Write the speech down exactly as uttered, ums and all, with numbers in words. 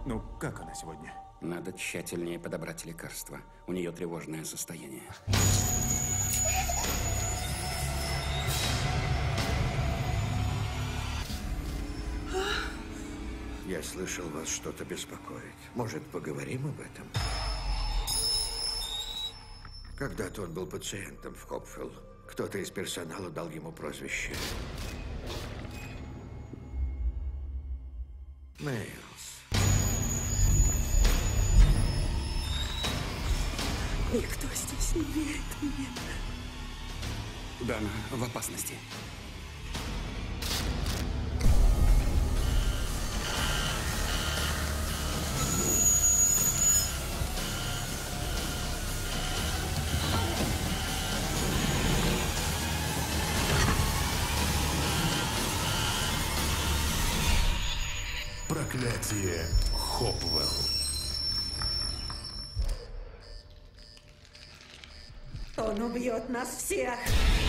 Ну, как она сегодня? Надо тщательнее подобрать лекарства. У нее тревожное состояние. Я слышал, вас что-то беспокоит. Может, поговорим об этом? Когда-то он был пациентом в Хопвелл. Кто-то из персонала дал ему прозвище Нейлс. Никто здесь не верит мне. Дана в опасности. Проклятие Хопвелл. Он убьет нас всех.